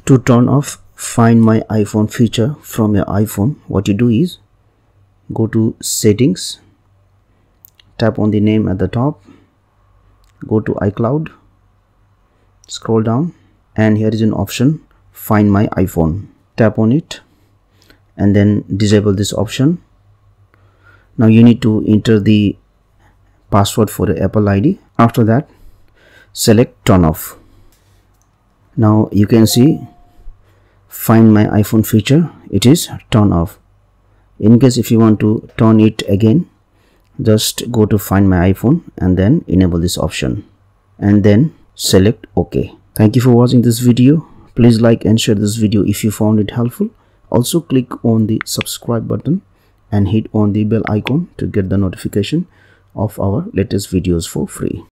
To turn off Find My iPhone feature from your iPhone, what you do is go to Settings, tap on the name at the top, go to iCloud, scroll down, and here is an option Find My iPhone. Tap on it and then disable this option. Now you need to enter the password for the Apple ID. After that, select Turn Off. Now you can see Find My iPhone feature, it is turned off. In case if you want to turn it again, just go to Find My iPhone and then enable this option and then select OK. Thank you for watching this video. Please like and share this video if you found it helpful. Also click on the subscribe button and hit on the bell icon to get the notification of our latest videos for free.